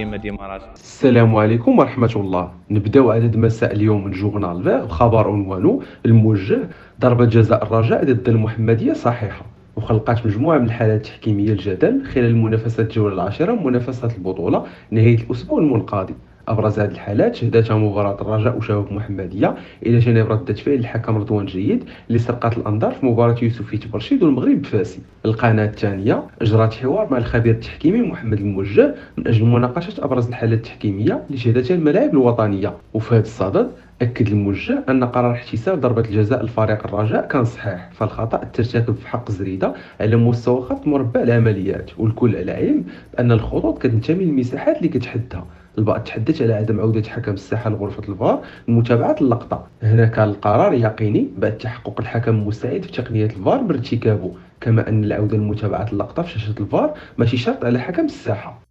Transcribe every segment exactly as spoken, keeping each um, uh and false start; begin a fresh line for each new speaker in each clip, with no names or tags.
كيما ديما راه.
السلام عليكم ورحمة الله. نبداو عدد مساء اليوم من جورنال فيغ بخبر عنوانه الموجه: ضربة جزاء الرجاء ضد المحمدية صحيحة. وخلقات مجموعة من الحالات التحكيمية الجدل خلال منافسات الجولة العاشرة من منافسات البطولة نهاية الأسبوع المنقضي. أبرز هذه الحالات شهدتها مباراة الرجاء وشباب محمدية إلى جانب ردة فعل الحكم رضوان جيد اللي سرقت الأنظار في مباراة يوسفيت برشيد والمغرب بفاسي. القناة الثانية أجرت حوار مع الخبير التحكيمي محمد الموجه من أجل مناقشة أبرز الحالات التحكيمية اللي شهدتها الملاعب الوطنية. وفي هذا الصدد أكد الموجه أن قرار احتساب ضربة الجزاء لفريق الرجاء كان صحيح، فالخطأ ترتكب في حق زريدة على مستوى خط مربع العمليات، والكل على علم بأن الخطوط كتنتمي للمساحات اللي كتحدها. البعض تحدث على عدم عودة حكم الساحة لغرفة الفار لمتابعة اللقطة. هنا كان القرار يقيني بعد تحقق الحكم المساعد في تقنية الفار بارتكابه، كما أن العودة لمتابعة اللقطة في شاشة الفار ماشي شرط على حكم الساحة.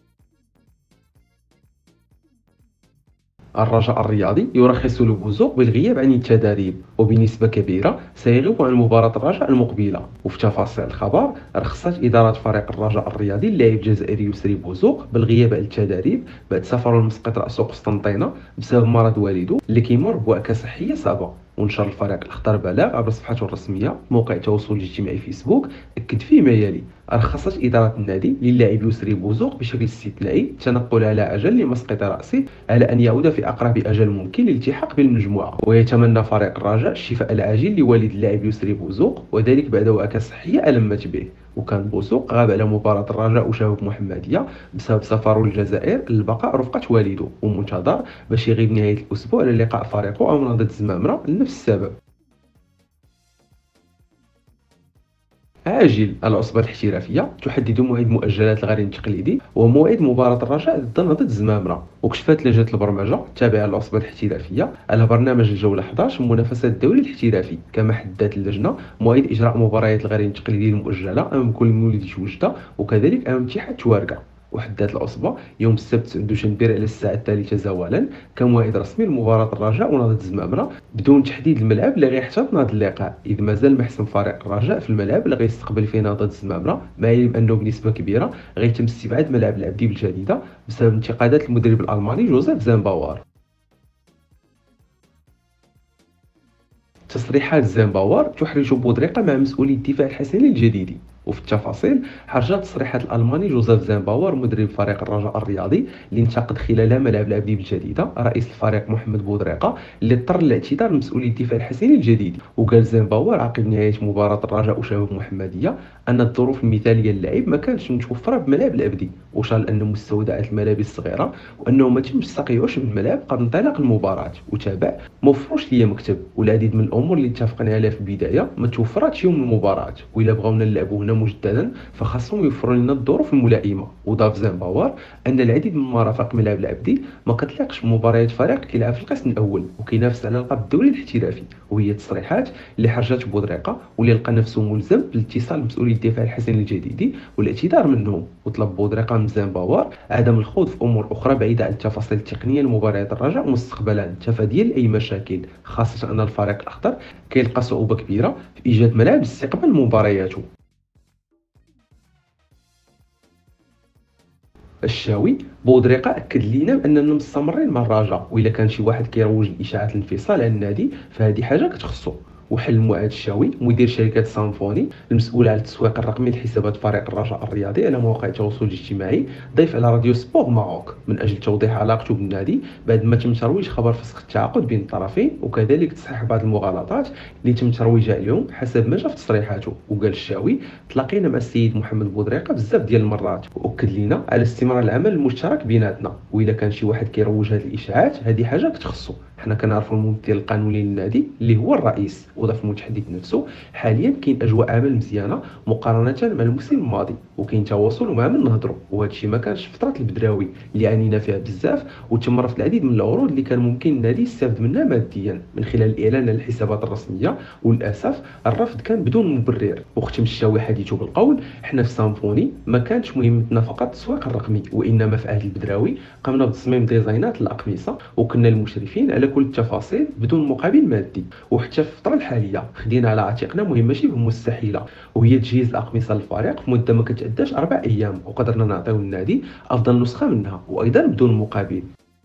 الرجاء الرياضي يرخص لبوزوق بالغياب عن التدريب، وبنسبة كبيرة سيغيب عن مباراة الرجاء المقبلة. وفي تفاصيل الخبر، رخصت إدارة فريق الرجاء الرياضي اللاعب الجزائري يسري بوزوق بالغياب عن التدريب بعد سفره لمسقط رأسه قسطنطينة بسبب مرض والده اللي كيمر بوعكة صحية صعبة. ونشر الفريق الأخضر بلاغ عبر صفحته الرسمية موقع التواصل الاجتماعي فيسبوك أكد فيه ما يلي: رخصت إدارة النادي للاعب يسري بوزوق بشكل استثنائي التنقل على عجل لمسقط رأسه على أن يعود في أقرب أجل ممكن للالتحاق بالمجموعة. ويتمنى فريق الرجاء الشفاء العاجل لوالد اللاعب يسري بوزوق، وذلك بعد وعكة صحية ألمت به. وكان بوزوق غاب على مباراة الرجاء وشباب محمدية بسبب سفره للجزائر للبقاء رفقة والده، ومنتظر باش يغيب نهاية الأسبوع للقاء فريقه أمام نهضة الزمامرة لنفس السبب. عاجل: العصبة الاحترافية تحدد موعد مؤجلات الغريم التقليدي وموعد مباراة الرجاء ضد نهضة الزمامرة. وكشفت لجنة البرمجة التابعة للعصبة الاحترافية على برنامج الجولة إحدى عشر من منافسات الدوري الاحترافي، كما حددت اللجنة موعد إجراء مباريات الغريم التقليدي المؤجلة أمام كل مولد وجدة وكذلك أمام اتحاد توارقة. وحددت العصبة يوم السبت تسعة دجنبر على الساعة الثالثة زوالا كموعد رسمي لمباراة الرجاء ونهضة الزمامرة، بدون تحديد الملعب اللي غيحتضن هذا اللقاء، إذ مازال محسم فريق الرجاء في الملعب اللي غيستقبل فيه نهضة الزمامرة، مع العلم أنه بنسبة كبيرة غيتم استبعاد ملعب العبدي بالجديدة بسبب انتقادات المدرب الألماني جوزيف زامباور. تصريحات زامباور تحرج بودريقة مع مسؤولي الدفاع الحسني الجديدي. وفي التفاصيل، حرجت تصريحات الألماني جوزيف زامباور مدرب فريق الرجاء الرياضي اللي انتقد خلالها ملعب العبدي بالجديدة رئيس الفريق محمد بودريقة اللي اضطر للاعتذار لمسؤولي الدفاع الحسني الجديدي. وقال زامباور عقب نهاية مباراة الرجاء وشباب محمدية أن الظروف المثالية للعب ما كانتش متوفرة بملعب العبدي، وشار أن مستودعات الملابس صغيرة وأنه ما تمش التقيؤش بالملعب قبل انطلاق المباراة، وتابع: موفروش ليا مكتب والعديد من الأمور اللي اتفقنا عليها في البداية ما توفراتش يوم المباراة، وإلا بغاونا نلعبوا هنا مجددا فخاصهم يوفروا لنا الظروف الملائمه. وضاف زامباور ان العديد من مرافق ملعب العبدي ما كتليقش بمباريات فريق كيلعب في القسم الاول وكينافس على لقب الدوري الاحترافي. وهي تصريحات اللي حرجت بودريقه واللي لقى نفسه ملزم بالاتصال بمسؤولي الدفاع الحسني الجديدي والاعتذار منهم. وطلب بودريقه من زامباور عدم الخوض في امور اخرى بعيده عن التفاصيل التقنيه لمباريات الرجاء مستقبلا تفاديا لاي مشاكل، خاصه ان الفريق الاخضر كيلقى صعوبه كبيره في ايجاد ملاعب لاستقبال مبارياته. الشاوي: بودريقة أكد لينا بأننا مستمرين مع الرجاء، وإلا كان شي واحد كيروج الإشاعات الانفصال عن النادي فهذه حاجة كتخصو. وحل معاد الشاوي مدير شركة سامفوني المسؤول على التسويق الرقمي لحسابات فريق الرجاء الرياضي على مواقع التواصل الاجتماعي ضيف على راديو سبور ماروك من أجل توضيح علاقته بالنادي بعد ما تم ترويج خبر فسخ التعاقد بين الطرفين، وكذلك تصحيح بعض المغالطات اللي تم ترويجها اليوم حسب ما جاء في تصريحاته. وقال الشاوي: تلاقينا مع السيد محمد بودريقة بزاف ديال المرات وأكد لينا على استمرار العمل المشترك بيناتنا، وإلا كان شي واحد كيروج هذه الإشاعات هذه حاجة كتخصو. حنا كنعرفوا الممثل القانوني للنادي اللي هو الرئيس. وضاف المتحدث نفسه: حاليا كاين اجواء عمل مزيانه مقارنه مع الموسم الماضي وكاين تواصل ومع من نهضروا، وهذا الشيء ما كانش في فتره البدراوي اللي عانينا فيها بزاف وتم رفض العديد من العروض اللي كان ممكن النادي يستافد منها ماديا من خلال الاعلان على الحسابات الرسميه، وللاسف الرفض كان بدون مبرر. وختم الشاوي حديثه بالقول: حنا في سامفوني ما كانتش مهمتنا فقط التسويق الرقمي، وانما في عهد البدراوي قمنا بتصميم ديزاينات الاقمصه وكنا المشرفين على على كل التفاصيل بدون مقابل مادي. وحتى في الفتره الحاليه خدينا على عاتقنا مهمه شبه مستحيله، وهي تجهيز الاقمصه للفريق في مده ما كتعداش اربع ايام، وقدرنا نعطيو النادي افضل نسخه منها وايضا بدون مقابل.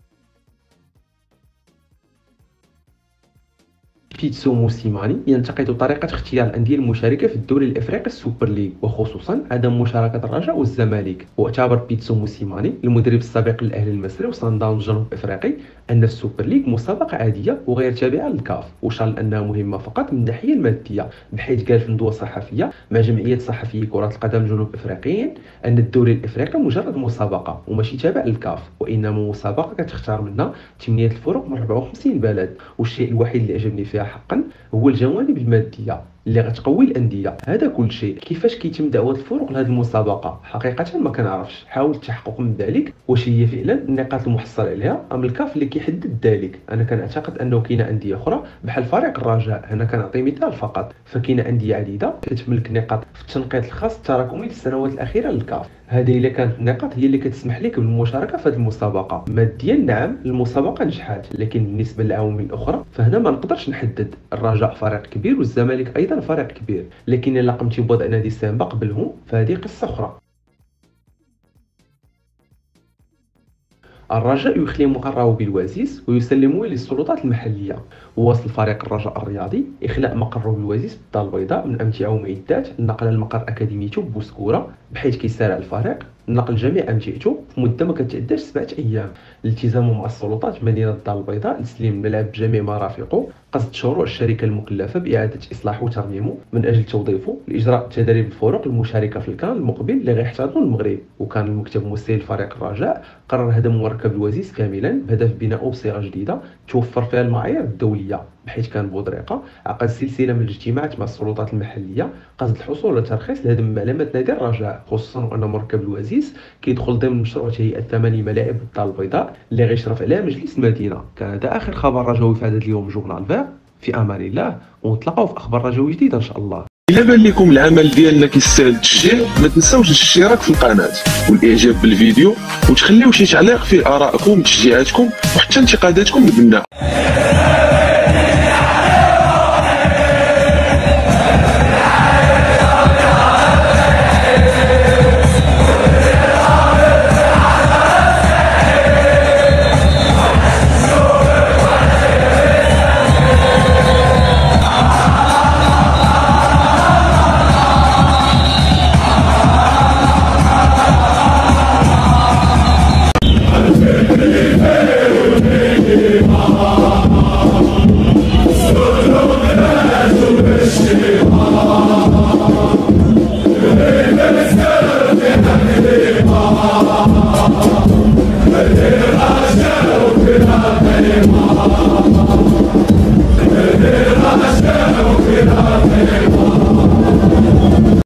بيتسو موسيماني ينتقد طريقة اختيار الأندية المشاركة في الدوري الإفريقي السوبر ليغ، وخصوصا عدم مشاركة الرجاء والزمالك. واعتبر بيتسو موسيماني المدرب السابق للأهلي المصري وصن داونز الجنوب الإفريقي أن السوبر ليغ مسابقة عادية وغير تابعة للكاف، وشار أنها مهمة فقط من الناحية المادية، بحيث قال في ندوة صحفية مع جمعية صحفيي كرة القدم جنوب إفريقيين أن الدوري الإفريقي مجرد مسابقة وماشي تابع للكاف، وإنما مسابقة كتختار منها ثمانية الفرق من أربعة وخمسين بلد. والشيء الوحيد اللي عجبني فيها حقا هو الجوانب الماديه اللي غتقوي الانديه. هذا كل شيء. كيفاش كيتم دعوه الفرق لهذه المسابقه حقيقه ما كنعرفش. حاول التحقق من ذلك، واش هي فعلا النقاط المحصل عليها ام الكاف اللي كيحدد ذلك. انا كنعتقد انه كاينه انديه اخرى بحال فريق الرجاء، انا كنعطي مثال فقط، فكاينه انديه عديده كتملك نقاط في التنقيط الخاص التراكمي للسنوات الاخيره للكاف. هذه الا كانت النقاط هي اللي كتسمح لك بالمشاركه في هذه المسابقه. ماديا نعم المسابقه نجحت، لكن بالنسبه للعوامل الاخرى فهنا ما نقدرش نحدد. الرجاء فريق كبير والزمالك ايضا فريق كبير، لكن الا قمتي بوضع نادي سامبا قبلهم فهذه قصه اخرى. الرجاء يخلي مقره بالوازيس ويسلمه للسلطات المحليه. وواصل فريق الرجاء الرياضي اخلاء مقره بالوازيس بالدار البيضاء من امتعه ومعدات، النقل المقر اكاديميته بوسكوره، بحيث كيسارع الفريق نقل جميع امتعته في مده ما كتعداش سبعه ايام. الالتزام مع السلطات مدينه الدار البيضاء لتسليم الملعب بجميع مرافقه، قصد شروع الشركه المكلفه باعاده اصلاحه وترميمه من اجل توظيفه لاجراء تدريب الفرق المشاركه في الكان المقبل اللي غيحتضنوا المغرب. وكان المكتب المسير لفريق الرجاء قرر هدم مركب الوزيز كاملا بهدف بناؤه بصيغه جديده توفر فيها المعايير الدوليه، بحيث كان بودريقه عقد سلسله من الاجتماعات مع السلطات المحليه قصد الحصول على ترخيص لهدم معلمه نادي الرجاء، خصوصا وان مركب الوزيز كيدخل ضمن مشروع تهيئه ثماني ملاعب بالدار البيضاء اللي غيشرف عليها مجلس المدينه. كان هذا اخر خبر رجوي في هذا اليوم جورنال فير. في امان الله، ونتلاقاو في اخبار رجوي جديده ان شاء الله.
إلا بان لكم العمل ديالنا كيستاهل التشجيع، ما تنساوش الاشتراك في القناه والاعجاب بالفيديو، وتخليو شي تعليق فيه ارائكم وتشجيعاتكم وحتى انتقاداتكم البناء.
Hey,